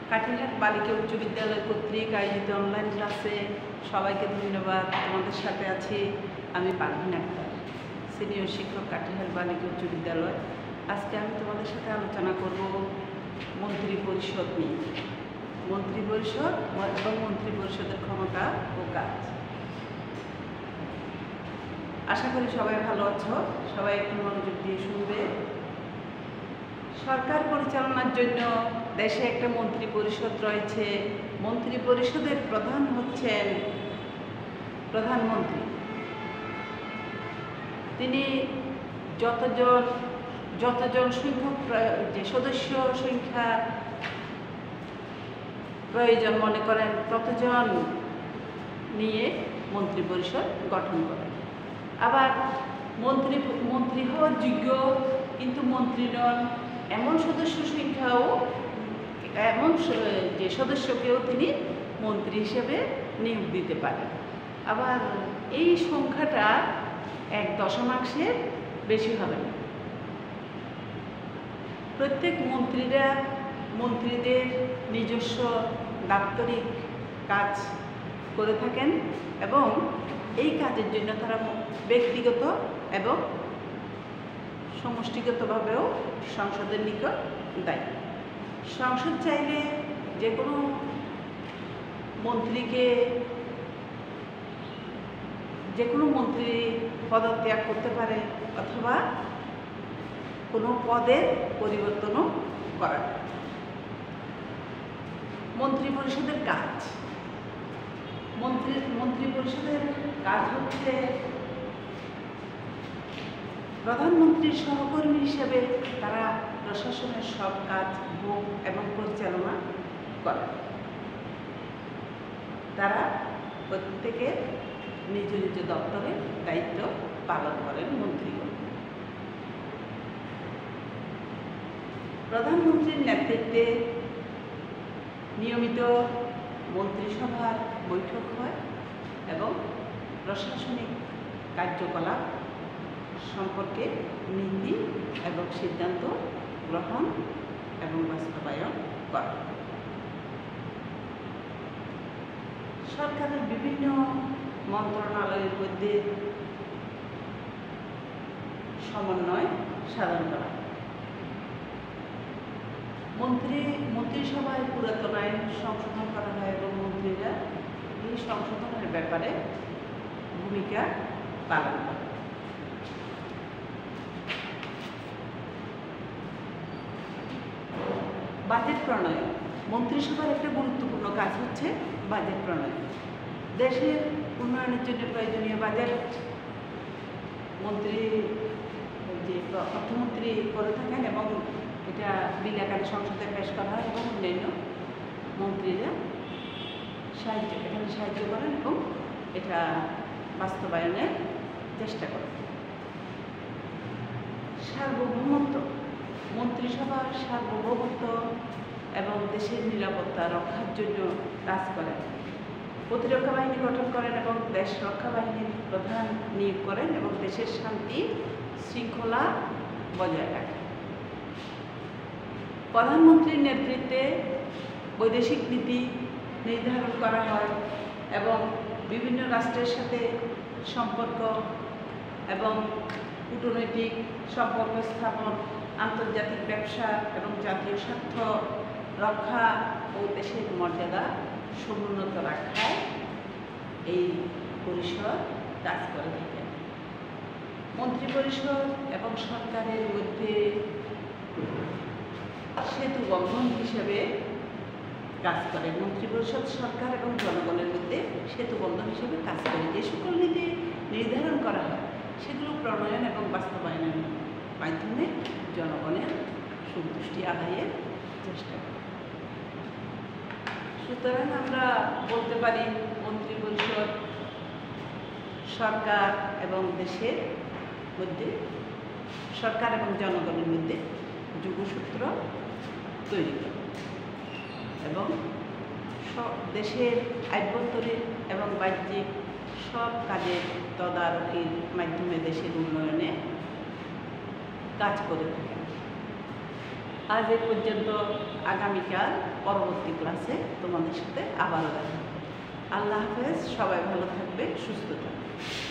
কাঠিঘাট বালিকা উচ্চ বিদ্যালয় কর্তৃক আয়োজিত অনলাইন ক্লাসে সবাইকে ধন্যবাদ। তোমাদের সাথে আছি আমি পারভিন আক্তার, সিনিয়র শিক্ষক, কাঠিঘাট বালিকা উচ্চ বিদ্যালয়। আজকে আমি তোমাদের সাথে আলোচনা করব মন্ত্রী পরিষদ নিয়ে। মন্ত্রী পরিষদ এবং মন্ত্রী পরিষদের ক্ষমতা ও কাজ। আশা করি সবাই ভালো আছো, সবাই একটু মনোযোগ দিয়ে শুনবে। সরকার পরিচালনার জন্য দেশে একটা মন্ত্রী পরিষদ রয়েছে। মন্ত্রী পরিষদের প্রধান হচ্ছেন প্রধানমন্ত্রী। তিনি যতজন সংখ্যক যে সদস্য সংখ্যা প্রয়োজন মনে করেন ততজন নিয়ে মন্ত্রী পরিষদ গঠন করেন। আবার মন্ত্রী হওয়ার যোগ্য কিন্তু মন্ত্রী নন এমন যে সদস্যকেও তিনি মন্ত্রী হিসেবে নিয়োগ দিতে পারেন। আবার এই সংখ্যাটা 1/10 বেশি হবে না। প্রত্যেক মন্ত্রীদের নিজস্ব দাপ্তরিক কাজ করে থাকেন এবং এই কাজের জন্য তারা ব্যক্তিগত এবং সমষ্টিগতভাবেও সংসদের নিকট দায়ী। সংসদ চাইলে যে কোনো মন্ত্রী পদত্যাগ করতে পারে অথবা কোনো পদের পরিবর্তনও করা যায়। মন্ত্রী পরিষদের কাজ। মন্ত্রী পরিষদের কাজ হচ্ছে প্রধানমন্ত্রীর সহকর্মী হিসেবে তারা প্রশাসনের সব কাজ ভোগ এবং পরিচালনা করে। তারা প্রত্যেকে নিজ নিজ দপ্তরে দায়িত্ব পালন করেন মন্ত্রীগণ। প্রধানমন্ত্রীর নেতৃত্বে নিয়মিত মন্ত্রিসভার বৈঠক হয় এবং প্রশাসনিক কার্যকলাপ সম্পর্কে নীতি এবং সিদ্ধান্ত গ্রহণ এবং বাস্তবায়ন করা। সরকারের বিভিন্ন মন্ত্রণালয়ের মধ্যে সমন্বয় সাধন করা। মন্ত্রিসভায় পুরাতন আইন সংশোধন করা হয় এবং মন্ত্রীরা এই সংশোধনের ব্যাপারে ভূমিকা পালন করে। বাজেট প্রণয়ন। মন্ত্রিসভার একটা গুরুত্বপূর্ণ কাজ হচ্ছে বাজেট প্রণয়ন। দেশের উন্নয়নের জন্য প্রয়োজনীয় বাজেট অর্থমন্ত্রী করে থাকেন এবং এটা বিল আকারে সংসদে পেশ করা হয় এবং অন্যান্য মন্ত্রীরা এখানে সাহায্য করেন এবং এটা বাস্তবায়নের চেষ্টা করেন। সার্বভৌমত্ব। মন্ত্রিসভার সার্বভৌমত্ব এবং দেশের নিরাপত্তা রক্ষার জন্য কাজ করেন। প্রতিরক্ষা বাহিনী গঠন করেন এবং দেশ রক্ষা বাহিনীর প্রধান নিয়োগ করেন এবং দেশের শান্তি শৃঙ্খলা বজায় রাখেন। প্রধানমন্ত্রীর নেতৃত্বে বৈদেশিক নীতি নির্ধারণ করা হয় এবং বিভিন্ন রাষ্ট্রের সাথে সম্পর্ক এবং কূটনৈতিক সম্পর্ক স্থাপন, আন্তর্জাতিক ব্যবসা এবং জাতীয় স্বার্থ রক্ষা ও দেশের মর্যাদা সমুন্নত রাখায় এই পরিষদ কাজ করে থাকেন। মন্ত্রী পরিষদ এবং সরকারের মধ্যে সেতু বন্ধন হিসেবে কাজ করে। মন্ত্রী পরিষদ সরকার এবং জনগণের মধ্যে সেতু বন্ধন হিসেবে কাজ করে। যে সকল নীতি নির্ধারণ করা হয় সেগুলো প্রণয়ন এবং বাস্তবায়নের মাধ্যমে জনগণের সন্তুষ্টি আদায়ের চেষ্টা করে। সুতরাং আমরা বলতে পারি মন্ত্রী পরিষদ সরকার এবং দেশের মধ্যে, সরকার এবং জনগণের মধ্যে যোগসূত্র তৈরি করে এবং দেশের আভ্যন্তরীণ এবং বাহ্যিক সব কাজের তদারকির মাধ্যমে দেশের উন্নয়নে কাজ করে থাকেন। আজ এ পর্যন্ত আগামীকাল পরবর্তী ক্লাসে তোমাদের সাথে আবারও দেখা হবে। আল্লাহ হাফেজ, সবাই ভালো থাকবে, সুস্থ থাকবে।